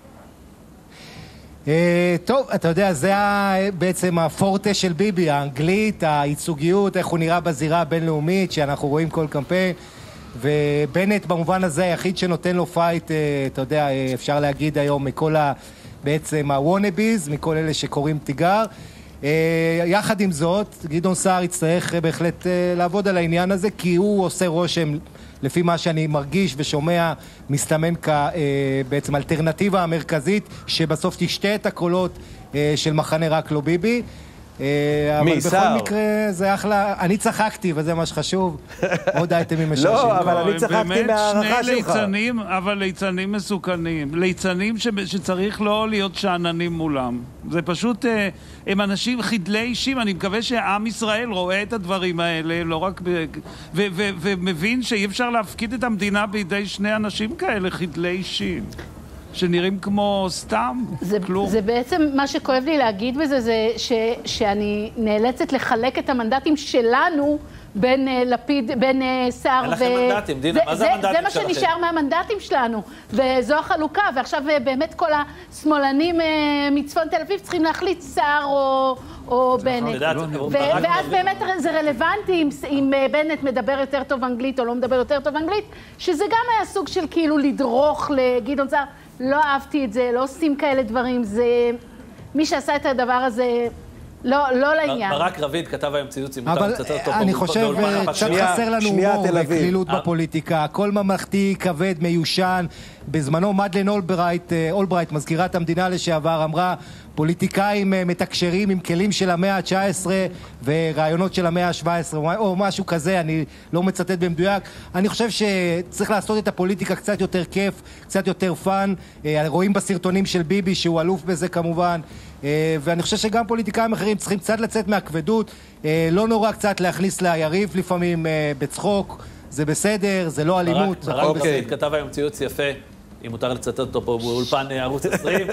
טוב, אתה יודע, זה בעצם הפורטה של ביבי, האנגלית, הייצוגיות, איך הוא נראה בזירה הבינלאומית, שאנחנו רואים כל קמפיין, ובנט במובן הזה היחיד שנותן לו פייט, אתה יודע, אפשר להגיד היום מכל בעצם הוונאביז, מכל אלה שקוראים תיגר. יחד עם זאת, גדעון סער יצטרך בהחלט לעבוד על העניין הזה, כי הוא עושה רושם, לפי מה שאני מרגיש ושומע, מסתמן בעצם אלטרנטיבה המרכזית, שבסוף תשתה את הקולות של מחנה רק לא ביבי. אבל בכל מקרה זה אחלה, אני צחקתי וזה מה שחשוב. עוד אייטמים משלשים. לא, אבל אני צחקתי מהערכה שלך. ליצנים, אבל ליצנים מסוכנים. ליצנים שצריך לא להיות שעננים מולם. זה פשוט, הם אנשים חדלי אישים. אני מקווה שעם ישראל רואה את הדברים האלה, לא רק ומבין שאי אפשר להפקיד את המדינה בידי שני אנשים כאלה חדלי אישים. שנראים כמו סתם, כלום. זה בעצם, מה שכואב לי להגיד בזה, זה שאני נאלצת לחלק את המנדטים שלנו בין לפיד, בין סער אין לכם מנדטים, דינה, מה זה המנדטים שלכם? זה מה שנשאר מהמנדטים שלנו, וזו החלוקה, ועכשיו באמת כל השמאלנים מצפון תל אביב צריכים להחליט סער או בנט. ואז באמת זה רלוונטי אם בנט מדבר יותר טוב אנגלית או לא מדבר יותר טוב אנגלית, שזה גם היה סוג של כאילו לדרוך לגדעון סער. לא אהבתי את זה, לא עושים כאלה דברים, זה... מי שעשה את הדבר הזה, לא לעניין. ברק רביד כתב היום ציוץ, אם מותר לצטט אותו. אני חושב, קצת חסר לנו הומור וכלילות בפוליטיקה. הכל ממלכתי, כבד, מיושן. בזמנו מדלן אולברייט, מזכירת המדינה לשעבר, אמרה, פוליטיקאים מתקשרים עם כלים של המאה ה-19 ורעיונות של המאה ה-17 או משהו כזה, אני לא מצטט במדויק. אני חושב שצריך לעשות את הפוליטיקה קצת יותר כיף, קצת יותר פן. רואים בסרטונים של ביבי שהוא אלוף בזה כמובן, ואני חושב שגם פוליטיקאים אחרים צריכים קצת לצאת מהכבדות, לא נורא קצת להכניס ליריב לפעמים בצחוק, זה בסדר, זה לא אלימות. ברק רביד כתב היום ציוץ יפה, אם מותר לצטט אותו פה באולפן ערוץ 20,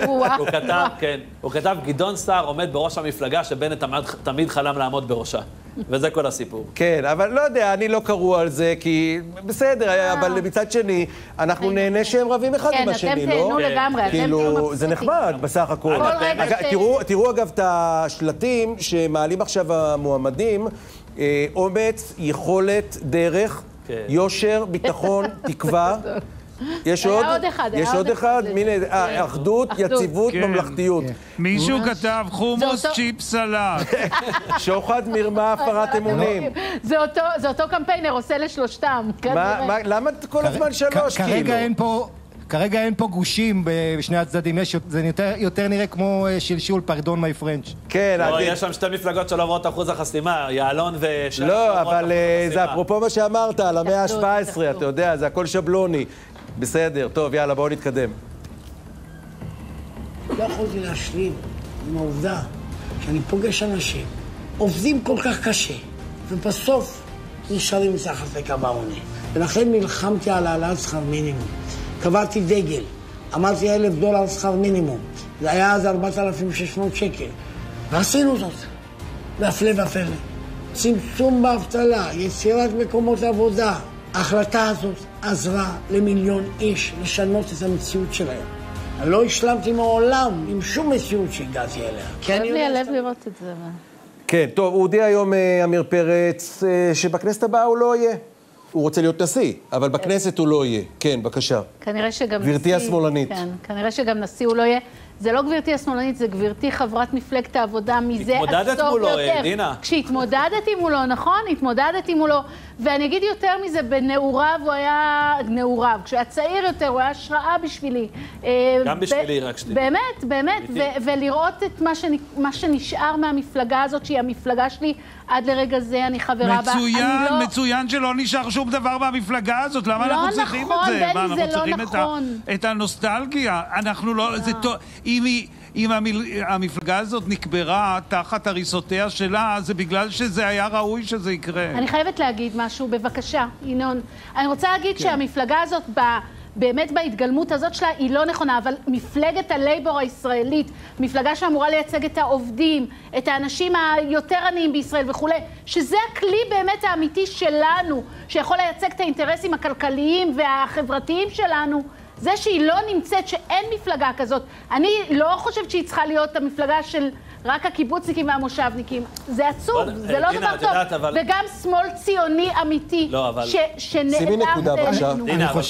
הוא כתב, גדעון סער עומד בראש המפלגה שבנט תמיד חלם לעמוד בראשה. וזה כל הסיפור. כן, אבל לא יודע, אני לא קראו על זה, כי בסדר, אבל מצד שני, אנחנו נהנה שהם רבים אחד עם השני, לא? כן, אתם תהנו לגמרי, אתם כאילו, זה נחמד, בסך הכל. תראו אגב את השלטים שמעלים עכשיו המועמדים, אומץ, יכולת, דרך, יושר, ביטחון, תקווה. יש עוד אחד, אחדות, יציבות, ממלכתיות. מישהו כתב חומוס צ'יפ סלט. שוחד, מרמה, הפרת אמונים. זה אותו קמפיינר, עושה לשלושתם. למה כל הזמן שלוש, כאילו? כרגע אין פה גושים בשני הצדדים, זה יותר נראה כמו שלשול, פרדון מי פרנץ'. כן. יש שם שתי מפלגות שלא עוברות אחוז החסימה, יעלון ושלום. לא, אבל זה אפרופו מה שאמרת, על המאה ה-17, אתה יודע, זה הכל שבלוני. בסדר, טוב, יאללה, בואו נתקדם. לא יכולתי להשלים עם העובדה שאני פוגש אנשים, עובדים כל כך קשה, ובסוף נשארים מתחת לקו העוני. ולכן נלחמתי על העלאת שכר מינימום. קבעתי דגל, אמרתי $1,000 שכר מינימום. זה היה אז 4,600 שקל. ועשינו זאת. והפלא ופלא. צמצום באבטלה, יצירת מקומות עבודה. ההחלטה הזאת עזרה למיליון איש לשנות את המציאות שלהם. אני לא השלמתי מעולם עם שום מציאות שהגעתי אליה. כואב לי הלב לראות את זה. כן, טוב, הוא הודיע היום, עמיר פרץ, שבכנסת הבאה הוא לא יהיה. הוא רוצה להיות נשיא, אבל בכנסת הוא לא יהיה. כן, בבקשה. כנראה שגם נשיא... גברתי השמאלנית. כן, כנראה שגם נשיא הוא לא יהיה. זה לא גברתי השמאלנית, זה גברתי חברת מפלגת העבודה מזה עשור יותר. התמודדת מולו, דינה. כשהתמודדתי מולו, נכון? התמודדתי מולו. ואני אגיד יותר מזה, בנעוריו הוא היה... נעוריו. כשהוא היה צעיר יותר, הוא היה השראה בשבילי. גם בשבילי, רק שלי. באמת, באמת. ולראות את מה שנשאר מהמפלגה הזאת, שהיא המפלגה שלי, עד לרגע זה אני חברה בה. מצוין, מצוין שלא נשאר שום דבר מהמפלגה הזאת. למה אנחנו צריכים את זה? לא נכון, בני, זה לא נכון. את הנוסטלגיה. אנחנו לא... אם המפלגה הזאת נקברה תחת הריסותיה שלה, זה בגלל שזה היה ראוי שזה יקרה. אני חייבת להגיד משהו, בבקשה, ינון. אני רוצה להגיד שהמפלגה הזאת באמת בהתגלמות הזאת שלה היא לא נכונה, אבל מפלגת הלייבור הישראלית, מפלגה שאמורה לייצג את העובדים, את האנשים היותר עניים בישראל וכו', שזה הכלי באמת האמיתי שלנו, שיכול לייצג את האינטרסים הכלכליים והחברתיים שלנו, זה שהיא לא נמצאת, שאין מפלגה כזאת. אני לא חושבת שהיא צריכה להיות המפלגה של רק הקיבוצניקים והמושבניקים. זה עצוב, זה לא דבר טוב. וגם שמאל ציוני אמיתי, שנעדר אלינו.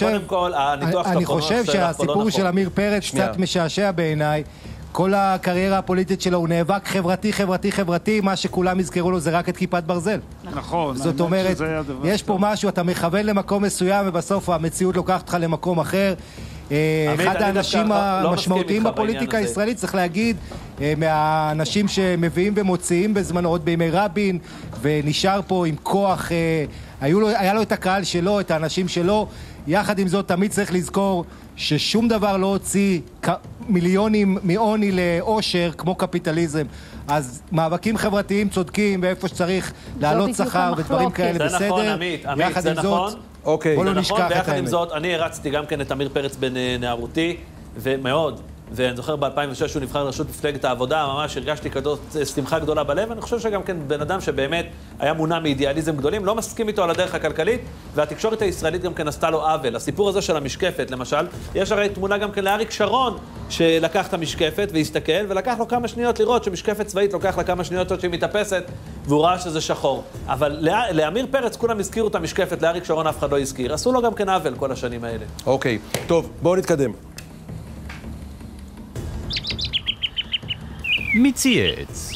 אני חושב שהסיפור של עמיר פרץ קצת משעשע בעיניי. כל הקריירה הפוליטית שלו הוא נאבק חברתי, מה שכולם יזכרו לו זה רק את כיפת ברזל. נכון. זאת אומרת, יש פה משהו, אתה מכוון למקום מסוים ובסוף המציאות לוקחת אותך למקום אחר. אחד האנשים המשמעותיים בפוליטיקה הישראלית, צריך להגיד, מהאנשים שמביאים ומוציאים בזמן עוד בימי רבין, ונשאר פה עם כוח, היה לו את הקהל שלו, את האנשים שלו. יחד עם זאת, תמיד צריך לזכור ששום דבר לא הוציא מיליונים מעוני לאושר כמו קפיטליזם. אז מאבקים חברתיים צודקים ואיפה שצריך להעלות שכר ודברים כאלה בסדר. זה נכון, עמית, זה נכון. בוא לא נשכח את האמת. ויחד עם זאת, אני הרצתי גם כן את עמיר פרץ בנערותי, ומאוד. ואני זוכר ב-2006 הוא נבחר לראשות מפלגת העבודה, ממש הרגשתי כזאת שמחה גדולה בלב, ואני חושב שגם כן בן אדם שבאמת היה מונע מאידיאליזם גדולים, לא מסכים איתו על הדרך הכלכלית, והתקשורת הישראלית גם כן עשתה לו עוול. הסיפור הזה של המשקפת, למשל, יש הרי תמונה גם כן לאריק שרון, שלקח את המשקפת והסתכל, ולקח לו כמה שניות לראות שמשקפת צבאית לוקח לה כמה שניות עוד שהיא מתאפסת, והוא ראה שזה שחור. אבל לעמיר פרץ כולם הזכירו את המשקפת, לאריק שרון אף אחד לא הזכיר. עשו לו גם כן עוול כל השנים האלה. אוקיי, טוב, בואו נתקדם. מצייץ.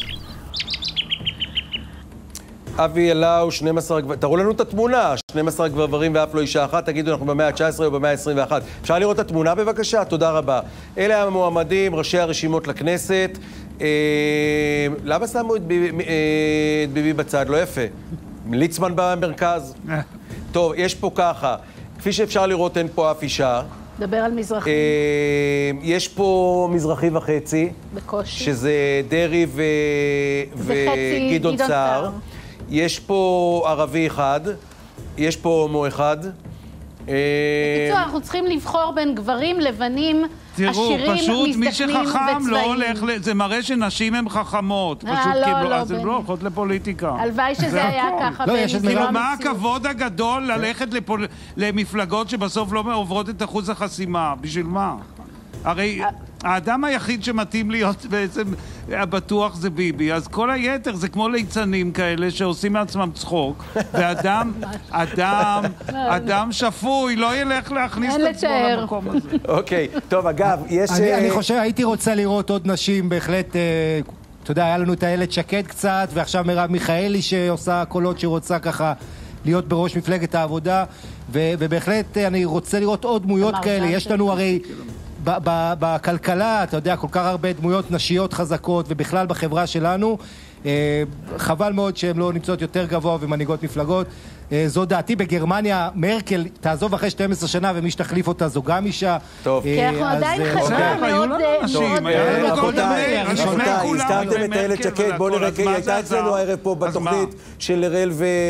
אבי אלאו, 12 גברים, תראו לנו את התמונה, 12 גברים ואף לא אישה אחת, תגידו אנחנו במאה ה-19 או במאה ה-21. אפשר לראות את התמונה בבקשה? תודה רבה. אלה המועמדים, ראשי הרשימות לכנסת. למה שמו את ביבי בצד? לא יפה. ליצמן במרכז. טוב, יש פה ככה, כפי שאפשר לראות אין פה אף אישה. דבר על מזרחי. יש פה מזרחי וחצי. בקושי. שזה דרי וגדעון סער. יש פה ערבי אחד. יש פה הומו אחד. בקיצור, אנחנו צריכים לבחור בין גברים לבנים, עשירים, תראו, פשוט מי מזדקנים שחכם לא וצבאיים. הולך, זה מראה שנשים הן חכמות. פשוט כאילו, אז הן לא הולכות לפוליטיקה. הלוואי שזה היה ככה. מה הכבוד הגדול ללכת למפלגות שבסוף לא עוברות את אחוז החסימה? בשביל מה? הרי האדם היחיד שמתאים להיות בעצם בטוח זה ביבי, אז כל היתר זה כמו ליצנים כאלה שעושים מעצמם צחוק, ואדם שפוי לא ילך להכניס את עצמו למקום הזה. אוקיי, טוב, אגב, יש... אני חושב, הייתי רוצה לראות עוד נשים בהחלט, אתה יודע, היה לנו את איילת שקד קצת, ועכשיו מרב מיכאלי שעושה קולות שרוצה ככה להיות בראש מפלגת העבודה, ובהחלט אני רוצה לראות עוד דמויות כאלה. יש לנו הרי בכלכלה, אתה יודע, כל כך הרבה דמויות נשיות חזקות, ובכלל בחברה שלנו, חבל מאוד שהן לא נמצאות יותר גבוה ומנהיגות מפלגות. זו דעתי. בגרמניה מרקל תעזוב אחרי 12 שנה ומי שתחליף אותה זו גם אישה. טוב. כי אנחנו עדיין חשבים מאוד... הזכרתם את איילת שקד, בואו נראה, היא הייתה אצלנו הערב פה בתוכנית של אראל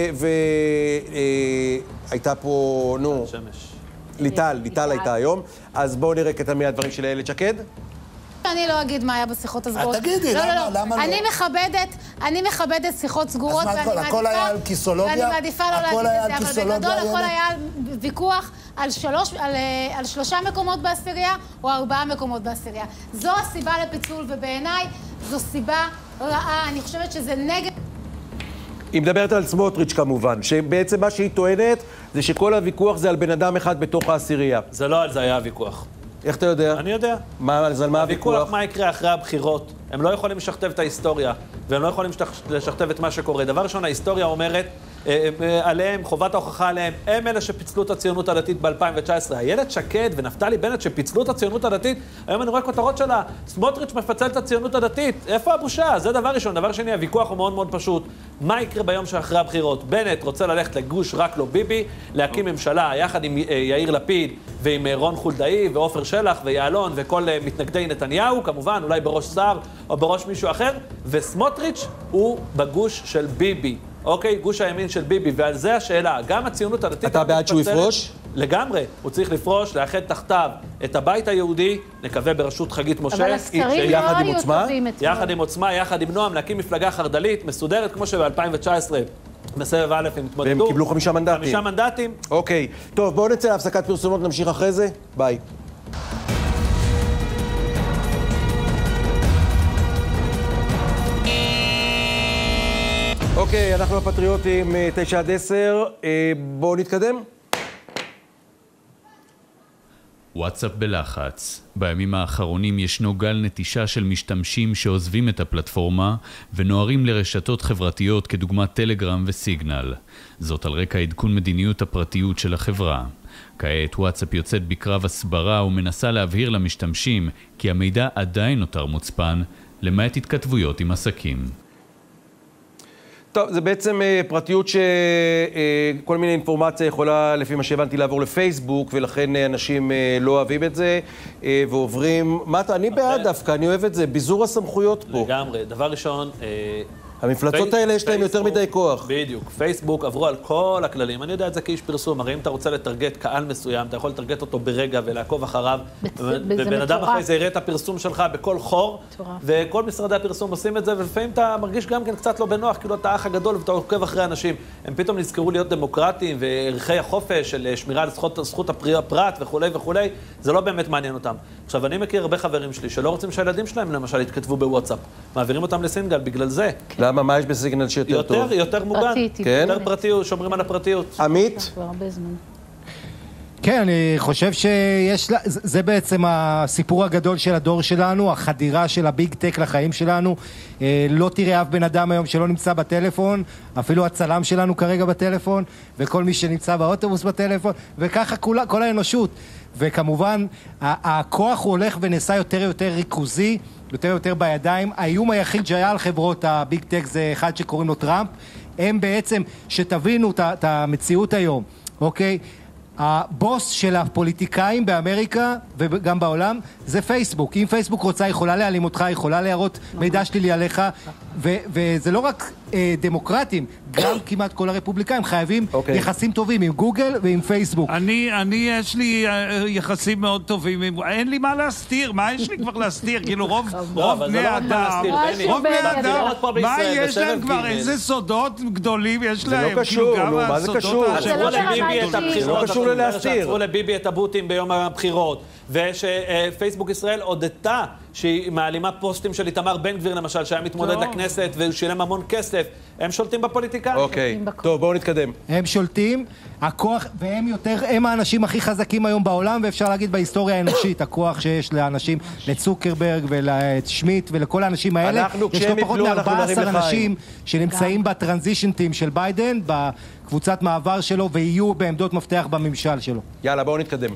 והייתה פה, נו, ליטל הייתה היום, אז בואו נראה קטע מהדברים של איילת שקד. אני לא אגיד מה היה בשיחות הסגורות. תגידי, למה לא? אני מכבדת שיחות סגורות, אז מה, הכל היה על כיסולוגיה? ואני מעדיפה לא להגיד את זה, אבל בגדול הכל היה ויכוח על 3 מקומות בעשירייה או 4 מקומות בעשירייה. זו הסיבה לפיצול, ובעיניי זו סיבה רעה. אני חושבת שזה נגד... היא מדברת על סמוטריץ' כמובן, שבעצם מה שהיא טוענת זה שכל הוויכוח זה על בן אדם אחד בתוך העשירייה. זה לא על זה היה הוויכוח. איך אתה יודע? אני יודע. אז על מה הוויכוח? מה יקרה אחרי הבחירות? הם לא יכולים לשכתב את ההיסטוריה, והם לא יכולים לשכתב את מה שקורה. דבר ראשון, ההיסטוריה אומרת, עליהם, חובת ההוכחה עליהם, הם אלה שפיצלו את הציונות הדתית ב-2019. איילת שקד ונפתלי בנט שפיצלו את הציונות הדתית, היום אני רואה כותרות שלה, סמוטריץ' מפצל את הציונות הדתית. איפה הבושה? זה דבר ראשון. דבר שני, הוויכוח הוא מאוד מאוד פשוט. מה יקרה ביום שאחרי הבחירות? בנט רוצה ללכת לגוש רק לא ביבי, להקים ממשלה יחד עם יאיר לפיד ועם רון חולדאי ועופר שלח ויעלון וכל מתנגדי נתניהו, כמובן, אולי בראש שר או בראש מישהו אחר, וסמוטריץ' הוא בגוש של ביבי. אוקיי, גוש הימין של ביבי, ועל זה השאלה, גם הציונות הדתית... אתה בעד שהוא יפרוש? לגמרי, הוא צריך לפרוש, לאחד תחתיו את הבית היהודי, נקווה בראשות חגית משה. אבל הסקרים לא היו טובים אתמול. יחד עם עוצמה, יחד עם נועם, להקים מפלגה חרד"לית, מסודרת, כמו שב-2019, בסבב א' הם התמודדו. והם קיבלו 5 מנדטים. 5 מנדטים. אוקיי, טוב, בואו נצא להפסקת פרסומות, נמשיך אחרי זה. ביי. אוקיי, אנחנו הפטריוטים 9-10, בואו נתקדם. וואטסאפ בלחץ. בימים האחרונים ישנו גל נטישה של משתמשים שעוזבים את הפלטפורמה ונוערים לרשתות חברתיות כדוגמת טלגרם וסיגנל. זאת על רקע עדכון מדיניות הפרטיות של החברה. כעת וואטסאפ יוצאת בקרב הסברה ומנסה להבהיר למשתמשים כי המידע עדיין נותר מוצפן, למעט התכתבויות עם עסקים. טוב, זה בעצם פרטיות שכל מיני אינפורמציה יכולה, לפי מה שהבנתי, לעבור לפייסבוק, ולכן אנשים לא אוהבים את זה, ועוברים... אני בעד דווקא, אני אוהב את זה, ביזור הסמכויות פה. לגמרי. דבר ראשון... המפלצות האלה יש להם יותר מדי כוח. בדיוק. פייסבוק עברו על כל הכללים. אני יודע את זה כאיש פרסום. הרי אם אתה רוצה לטרגט קהל מסוים, אתה יכול לטרגט אותו ברגע ולעקוב אחריו. ובן אדם אחרי זה יראה את הפרסום שלך בכל חור. וכל משרדי הפרסום עושים את זה, ולפעמים אתה מרגיש גם כן קצת לא בנוח, כאילו אתה האח הגדול ואתה עוקב אחרי אנשים. הם פתאום נזכרו להיות דמוקרטיים וערכי החופש של שמירה על זכות הפרט וכולי וכולי. זה לא באמת מעניין אותם. עכשיו, אני מכיר הרבה חברים שלי שלא רוצים שהילדים שלהם למשל יתכתבו בוואטסאפ. מעבירים אותם לסינגל בגלל זה. למה? מה יש בסיגנל שיותר טוב? יותר מוגן. יותר פרטיות, שומרים על הפרטיות. עמית? כן, אני חושב שיש לה, זה בעצם הסיפור הגדול של הדור שלנו, החדירה של הביג טק לחיים שלנו. לא תראה אף בן אדם היום שלא נמצא בטלפון, אפילו הצלם שלנו כרגע בטלפון, וכל מי שנמצא באוטובוס בטלפון, וככה כל האנושות. וכמובן, הכוח הוא הולך ונעשה יותר ריכוזי, יותר בידיים. האיום היחיד שהיה על חברות הביג טק זה אחד שקוראים לו טראמפ. הם בעצם, שתבינו את המציאות היום, אוקיי? הבוס של הפוליטיקאים באמריקה וגם בעולם זה פייסבוק. אם פייסבוק רוצה, יכולה להעלים אותך, יכולה להראות מידע שלילי עליך, וזה לא רק דמוקרטים, גם כמעט כל הרפובליקאים חייבים יחסים טובים עם גוגל ועם פייסבוק. אני יש לי יחסים מאוד טובים, אין לי מה להסתיר, מה יש לי כבר להסתיר? כאילו רוב בני אדם, מה יש להם כבר, איזה סודות גדולים יש להם? זה לא קשור, מה זה קשור? זה לא קשור ללהסתיר. שעצרו לביבי את הבוטים ביום הבחירות, ושפייסבוק ישראל הודתה שהיא מעלימה פוסטים של איתמר בן גביר למשל, שהיה מתמודד לכנסת והוא שילם המון כסף. הם שולטים בפוליטיקה. אוקיי, טוב, בואו נתקדם. הם שולטים, הכוח, הם האנשים הכי חזקים היום בעולם, ואפשר להגיד בהיסטוריה האנושית, הכוח שיש לאנשים, לצוקרברג ולשמיט ולכל האנשים האלה, יש לו פחות מ-14 אנשים שנמצאים בטרנזישן טים של ביידן, בקבוצת מעבר שלו, ויהיו בעמדות מפתח בממשל שלו. יאללה, בואו נתקדם.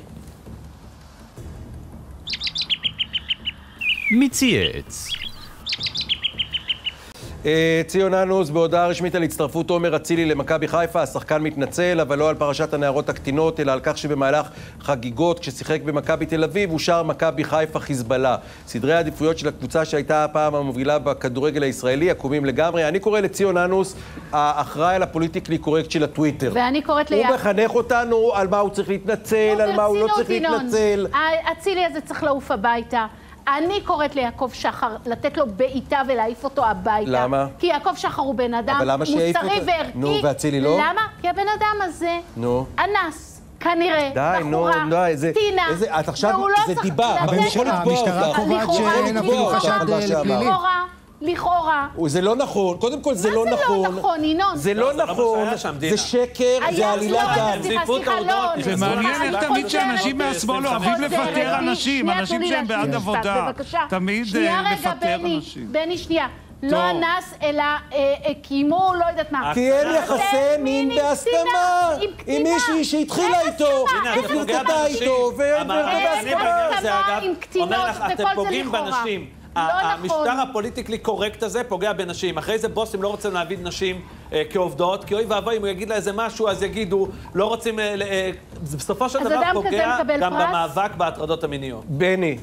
מצייץ. ציון אנוס, בהודעה רשמית על הצטרפות עומר אצילי למכבי חיפה, השחקן מתנצל, אבל לא על פרשת הנערות הקטינות, אלא על כך שבמהלך חגיגות, כששיחק במכבי תל אביב, אושר מכבי חיפה חיזבאללה. סדרי העדיפויות של הקבוצה שהייתה הפעם המובילה בכדורגל הישראלי, עקומים לגמרי. אני קורא לציון אנוס, האחראי על הפוליטיקלי קורקט של הטוויטר. ואני קוראת הוא מחנך אותנו על מה הוא צריך להתנצל, על מה הוא לא צריך להתנצל. האצילי הזה צריך לעוף הביתה. אני קוראת ליעקב שחר לתת לו בעיטה ולהעיף אותו הביתה. למה? כי יעקב שחר הוא בן אדם מוסרי וערכי. נו, ואצילי לא? למה? כי הבן אדם הזה אנס, כנראה, בחורה, טינה, והוא לא צריך דיבה, המשטרה קובעת שאין אפילו חשד לפלילי. לכאורה. זה לא נכון, קודם כל זה לא נכון. מה זה לא נכון, ינון? זה לא נכון, זה שקר, זה עלילת דם. זה מעניין איך תמיד שאנשים מהשמאל אוהבים לפטר אנשים, אנשים שהם בעד עבודה. תמיד לפטר אנשים. בני, שנייה. לא אנס, אלא קיימו, לא יודעת מה. כי אין יחסי מין בהסכמה עם מישהי שהתחילה איתו, ופלרטטה איתו, עם קטינות, וכל זה לכאורה. המשטר הפוליטיקלי קורקט הזה פוגע בנשים. אחרי זה בוסים לא רוצים להביא נשים כעובדות, כי אוי ואבוי, אם הוא יגיד לה איזה משהו, אז יגידו, לא רוצים... בסופו של דבר פוגע גם במאבק בהטרדות המיניות. בני.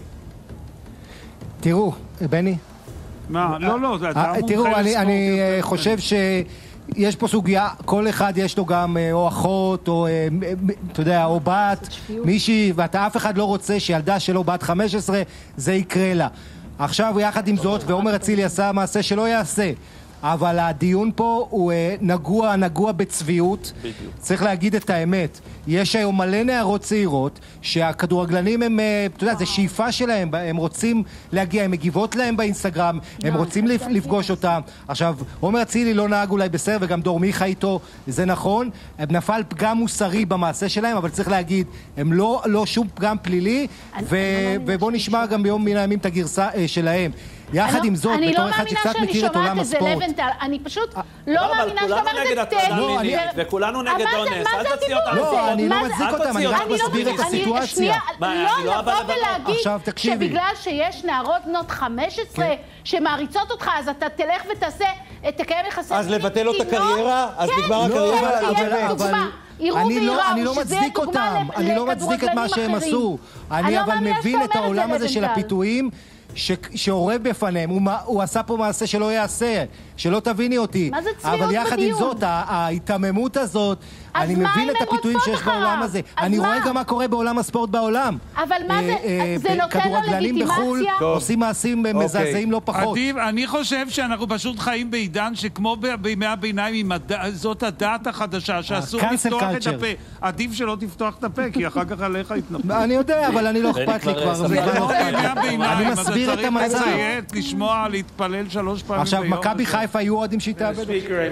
תראו, בני. מה? לא, זה אתה מומחה תראו, לספורט. אני חושב שיש פה סוגיה, כל אחד יש לו גם או אחות, או אתה יודע, או בת, מישהי, ואתה אף אחד לא רוצה שילדה שלו בת 15, זה יקרה לה. עכשיו, יחד עם זאת, ועומר אצילי עשה מעשה שלא יעשה, אבל הדיון פה הוא נגוע בצביעות. צריך להגיד את האמת. יש היום מלא נערות צעירות שהכדורגלנים הם, אתה יודע, זה שאיפה שלהם, הם רוצים להגיע, הם מגיבות להם באינסטגרם, הם רוצים לפגוש אותם. עכשיו, עומר אצילי לא נהג אולי בסדר, וגם דור מיכה איתו, זה נכון, הם נפל פגם מוסרי במעשה שלהם, אבל צריך להגיד, הם לא שום פגם פלילי, ובוא נשמע גם ביום מן הימים את הגרסה שלהם. יחד עם זאת, בתור אחד שקצת מכיר את עולם הספורט. אני פשוט לא מאמינה שאתה אומרת את זה. וכולנו נגד אונס. מה זה הדיבור הזה? לא, אני לא מצדיק אותם, אני רק מסביר את הסיטואציה. לא לבוא ולהגיד שבגלל שיש נערות בנות 15 שמעריצות אותך, אז אתה תלך ותעשה, תקיים יחסי... אז לבטל לו את הקריירה? אז נגמר הקריירה? אני לא מצדיק אותם, אני לא מצדיק את מה שהם עשו. אני אבל מבין את העולם הזה של הפיתויים שעורב בפניהם. הוא עשה פה מעשה שלא יעשה, שלא תביני אותי. מה זה צביעות בדיון? אבל יחד עם זאת, ההתממות הזאת, אני מבין את הפיתויים שיש בעולם הזה. אני רואה גם מה קורה בעולם הספורט בעולם. אבל מה זה נותן לו כדורגלנים בחול עושים מעשים מזעזעים לא פחות. אני חושב שאנחנו פשוט חיים בעידן שכמו בימי הביניים, זאת הדת החדשה, שאסור לפתוח את הפה. עדיף שלא תפתוח את הפה, כי אחר כך עליך יתנפל. אני יודע, אבל אני לא אכפת לי כבר. אני מסביר את המצב. לשמוע, להתפלל 3 פעמים ביום. עכשיו, מכבי חיפה היו אוהדים שהתאבד.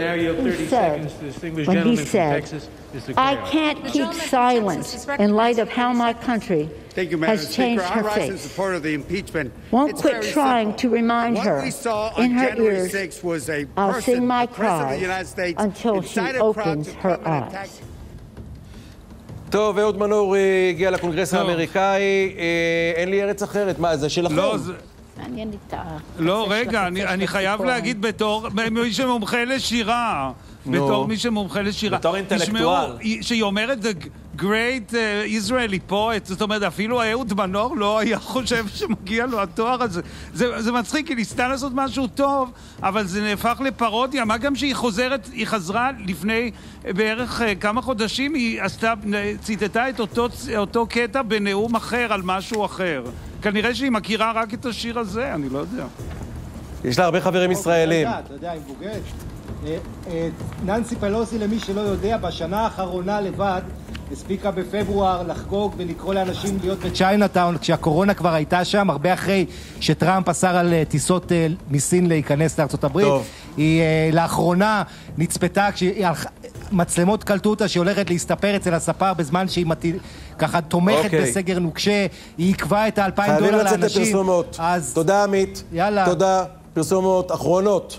I can't keep silence in light of how my country has changed her face. Won't quit trying to remind her. In her ears, I'll sing my cries until she opens her eyes. טוב, אהוד מנור הגיע לקונגרס האמריקאי. אין לי ארץ אחרת. מה, זה שלכם? מעניין לי את ה... לא, רגע, אני חייב להגיד בתור מי שמומחה לשירה. בתור מי שמומחה לשירה. בתור אינטלקטואל. שהיא אומרת the great Israeli poet, זאת אומרת, אפילו אהוד מנור לא היה חושב שמגיע לו התואר הזה. זה מצחיק, היא ניסתה לעשות משהו טוב, אבל זה נהפך לפרודיה. מה גם שהיא חזרה לפני בערך כמה חודשים, היא ציטטה את אותו קטע בנאום אחר על משהו אחר. כנראה שהיא מכירה רק את השיר הזה, אני לא יודע. יש לה הרבה חברים ישראלים. אתה יודע, היא בוגרת. ננסי פלוסי, למי שלא יודע, בשנה האחרונה לבד הספיקה בפברואר לחגוג ולקרוא לאנשים להיות בצ'יינאטאון כשהקורונה כבר הייתה שם, הרבה אחרי שטראמפ אסר על טיסות מסין להיכנס לארצות הברית. היא לאחרונה נצפתה כשמצלמות קלטו אותה שהיא הולכת להסתפר אצל הספר בזמן שהיא ככה תומכת בסגר נוקשה. היא עקבה את $2,000 לאנשים. חייבים לצאת לפרסומות. תודה עמית. יאללה. תודה. פרסומות אחרונות.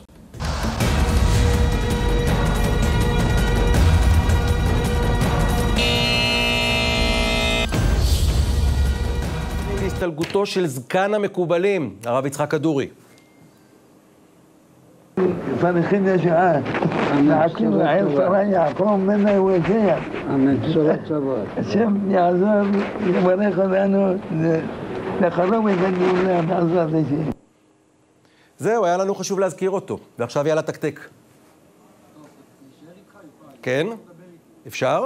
הסתלגותו של זקן המקובלים, הרב יצחק כדורי. פרחים לשעה, נעקים לעיר שרה יעקב מנה וקיה. אמן, בשורות טובות. השם יעזור, יברך אותנו, לחלום את הגאולה, בעזרת השם. זהו, היה לנו חשוב להזכיר אותו, ועכשיו יאללה תקתק. כן? אפשר?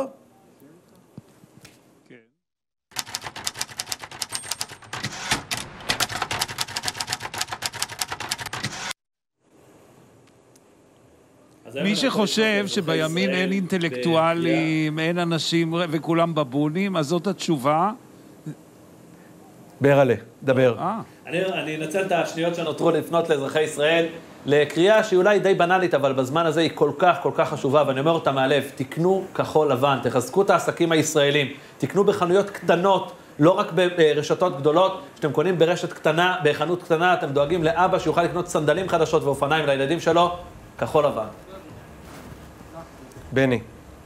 מי שחושב שבימין אין אינטלקטואלים, אין אנשים וכולם בבונים, אז זאת התשובה. ברלה, דבר. אני אנצל את השניות שנותרו לפנות לאזרחי ישראל, לקריאה שהיא אולי די בנאלית, אבל בזמן הזה היא כל כך חשובה, ואני אומר אותה מהלב, תקנו כחול לבן, תחזקו את העסקים הישראלים, תקנו בחנויות קטנות, לא רק ברשתות גדולות, שאתם קונים ברשת קטנה, בחנות קטנה, אתם דואגים לאבא שיוכל לקנות סנדלים חדשות ואופניים לילדים שלו, כחול לבן. בני.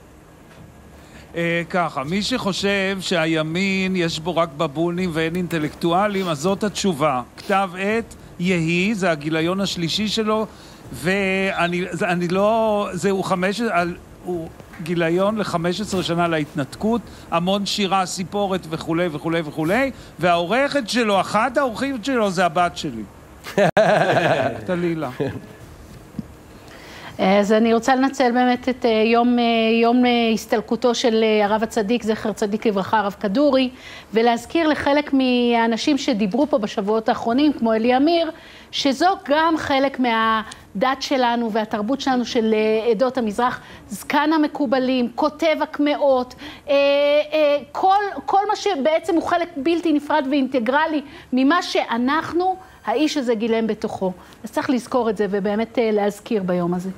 ככה, מי שחושב שהימין יש בו רק בבונים ואין אינטלקטואלים, אז זאת התשובה. כתב עת יהי, זה הגיליון השלישי שלו, ואני לא, זהו הוא גיליון ל-15 שנה להתנתקות, המון שירה, סיפורת וכולי וכולי וכולי, והעורכת שלו, אחת העורכים שלו זה הבת שלי. תלילה. אז אני רוצה לנצל באמת את יום הסתלקותו של הרב הצדיק, זכר צדיק לברכה, הרב כדורי, ולהזכיר לחלק מהאנשים שדיברו פה בשבועות האחרונים, כמו אלי אמיר, שזו גם חלק מהדת שלנו והתרבות שלנו של עדות המזרח, זקן המקובלים, כותב הקמאות, כל מה שבעצם הוא חלק בלתי נפרד ואינטגרלי ממה שאנחנו, האיש הזה גילם בתוכו. אז צריך לזכור את זה ובאמת להזכיר ביום הזה.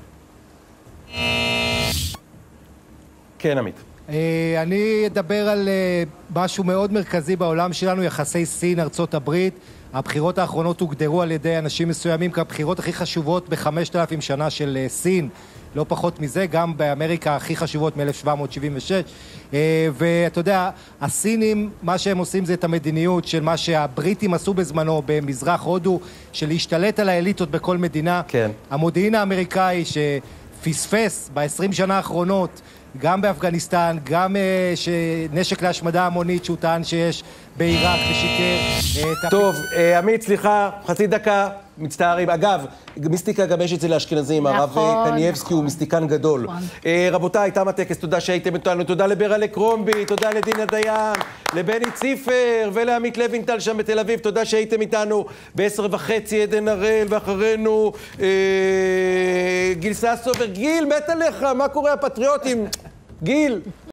כן, עמית. אני אדבר על משהו מאוד מרכזי בעולם שלנו, יחסי סין, ארצות הברית. הבחירות האחרונות הוגדרו על ידי אנשים מסוימים כבחירות הכי חשובות ב-5,000 שנה של סין. לא פחות מזה, גם באמריקה הכי חשובות מ-1776. ואתה יודע, הסינים, מה שהם עושים זה את המדיניות של מה שהבריטים עשו בזמנו במזרח הודו, של להשתלט על האליטות בכל מדינה. כן. המודיעין האמריקאי שפספס ב-20 שנה האחרונות, גם באפגניסטן, גם נשק להשמדה המונית שהוא טען שיש בעיראק ושיקר. טוב, עמית, סליחה, חצי דקה, מצטערים. אגב, מיסטיקה גם יש אצל האשכנזים, הרב קנייבסקי הוא מיסטיקן גדול. רבותיי, תם הטקס, תודה שהייתם איתנו, תודה לברלה קרומבי, תודה לדינה דיין, לבני ציפר ולעמית לוינטל שם בתל אביב, תודה שהייתם איתנו ב-10:30, עדן הראל, ואחרינו גיל ססובר. גיל, מת עליך, מה קורה הפטריוטים? גיל.